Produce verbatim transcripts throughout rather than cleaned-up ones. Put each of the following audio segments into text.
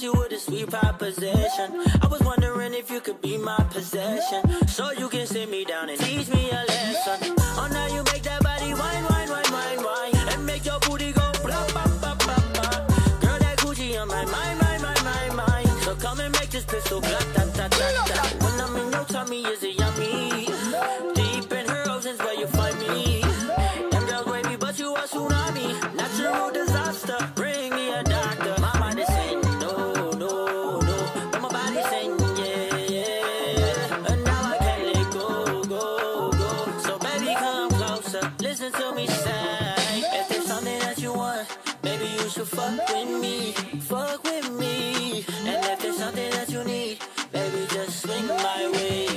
you with a sweet proposition. I was wondering if you could be my possession, so you can sit me down and teach me a lesson. Oh, now you make that body wine, wine, wine, wine, wine, and make your booty go blah, blah, blah, blah, blah. Girl, that Gucci on my mind, mind, mind, mind, mind. So come and make this pistol blah, da, da, da, da. When I'm in your tummy, is it yummy? Deep in her oceans where you find me. Them girls wavy, but you a tsunami. Natural disaster, bring me a doctor. My mind is saying no, no, no, but my body's saying yeah, yeah. And now I can't let go, go, go. So baby, come closer, listen to me say, if there's something that you want, baby, you should fuck with me, fuck with me. And if there's something that you need, baby, just swing my way.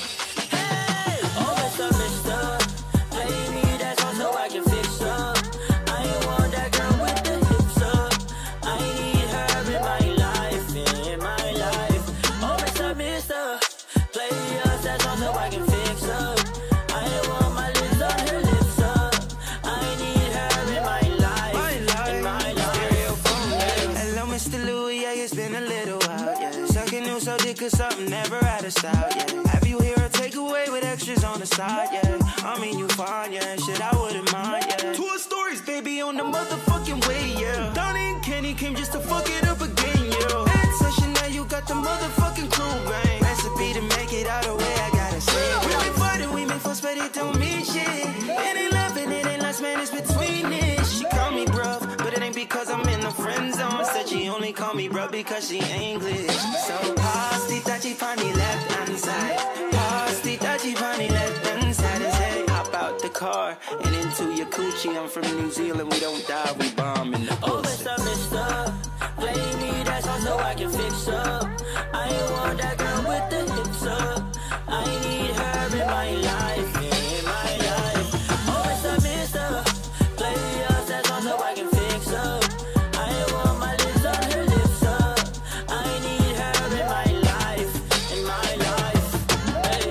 Hey, oh Mister Mister, play me that song so I can fix up. I ain't want that girl with the hips up. I need her in my life, in my life. Oh Mister Mister, play us that song so I can fix up. I ain't want my lips on her lips up. I need her in my life, in my life. Hello Mister Louis, yeah, it's been a little while, yeah. Second new so dick or something, never out of style, yeah. Have you here a takeaway with extras on the side, yeah. I mean you fine, yeah, shit I wouldn't mind, yeah. Tour stories, baby, on the motherfucking way, yeah. Donnie and Kenny came just to fuck it up again, yo. And session now you got the motherfucking crew, bang. Recipe to make it all the way, I gotta say it. We been fighting, we been fussed, but it don't mean shit. It ain't love and it ain't last, man, it's between this. She call me bruv, but it ain't because I'm in the friend zone. Said she only call me bruv because she English. So pass the touchy funny left hand side. Pass the touchy funny left hand side and say, hop out the car and into your coochie. I'm from New Zealand, we don't die, we bomb in the Oh pussy. Mister Mister, play me that song so I can fix up. I ain't want that girl with the hips up. I need her in my life, in my life. Oh Mister Mister, play us that song so I can fix up. I ain't want my lips on her lips up. I need her in my life, in my life. Hey.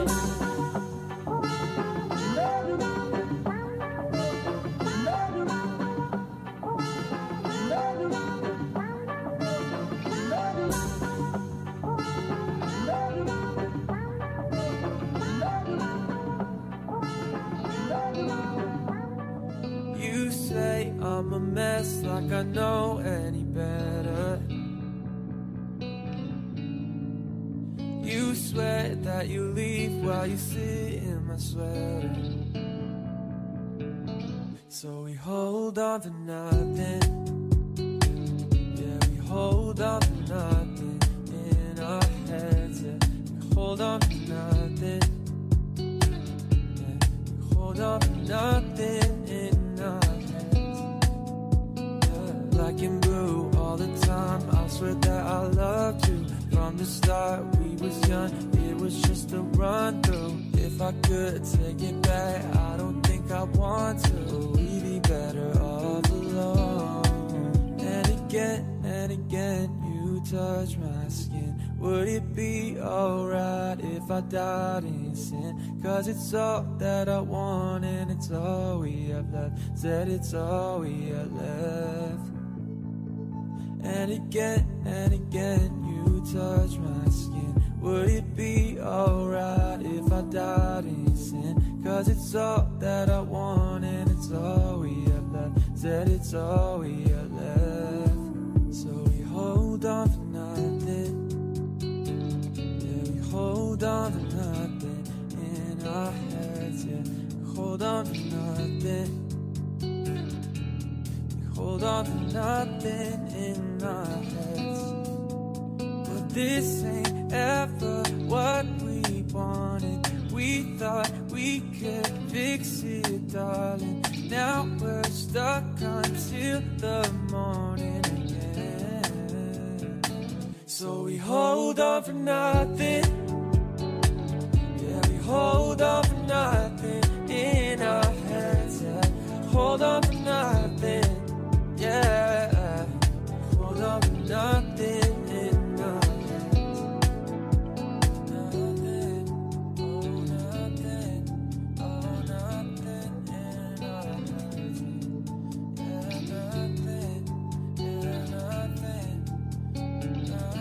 You say I'm a mess, like I know any better. You swear that you leave while you sit in my sweater. So we hold on to nothing. Yeah, we hold on to nothing in our heads. Yeah, we hold on to nothing. Yeah, we hold on to nothing in our heads. Yeah, black and blue all the time. I swear that I loved you from the start. We was young, it was just a run through. If I could take it back, I don't think I want to. We'd be better off alone. And again and again, you touch my skin. Would it be alright if I died in sin? Cause it's all that I want and it's all we have left. Said it's all we have left. And again and again, you touch my skin. Would it be alright if I died in sin? Cause it's all that I want and it's all we have left. Said it's all we have left. So we hold on to nothing. Yeah, we hold on to nothing in our heads. Yeah, we hold on to nothing. We hold on to nothing in our heads. But this ain't ever what we wanted. We thought we could fix it, darling. Now we're stuck until the morning again. So we hold on for nothing. Yeah, we hold on for nothing in our heads. Yeah, hold on for nothing. Yeah, hold on for nothing in our heads. Nothing, oh nothing, oh nothing in our heads. Yeah, nothing, yeah, nothing, nothing.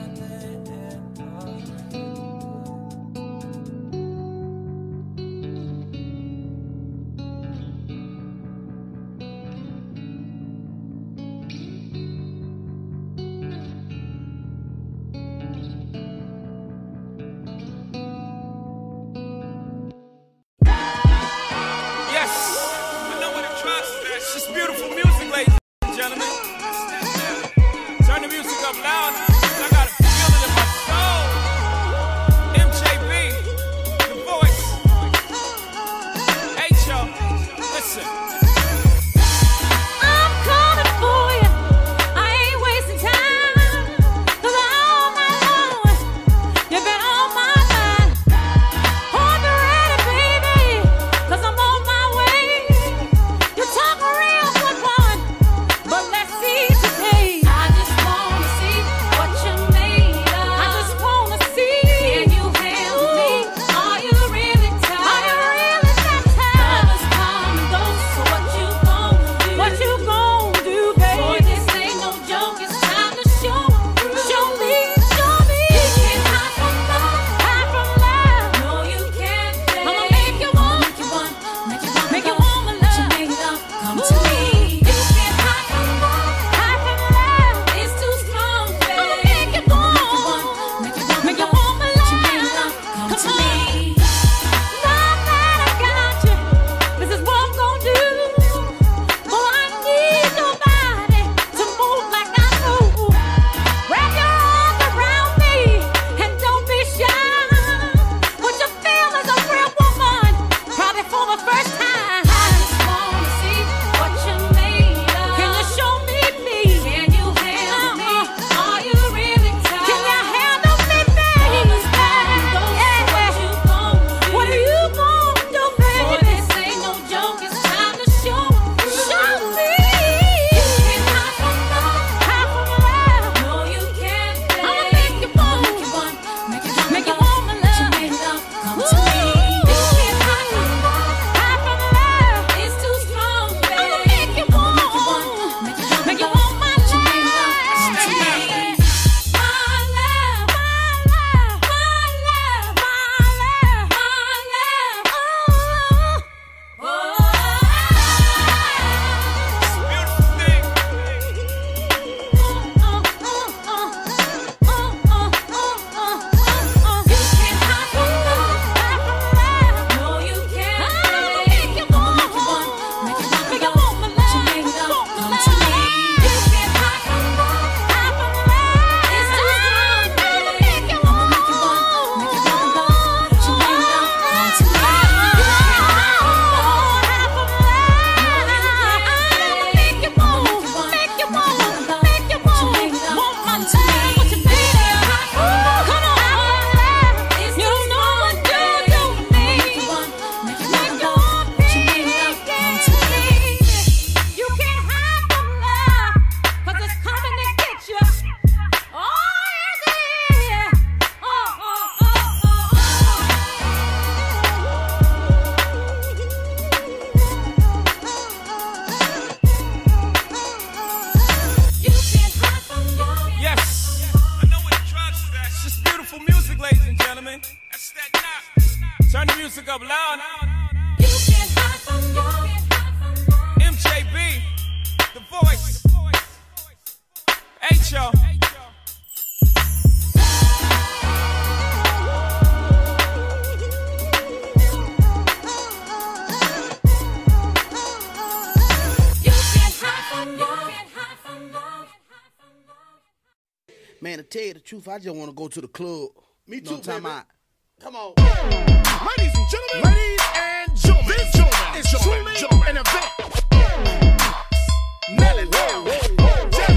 Turn the music up loud. You can't hide from love. M J B, The Voice. H O. Man, to tell you the truth, I just want to go to the club. Me too, you know what I'm baby. talking about? Come on. Ladies and gentlemen. Ladies and gentlemen. This is truly an event. Nelly, whoa, whoa, whoa.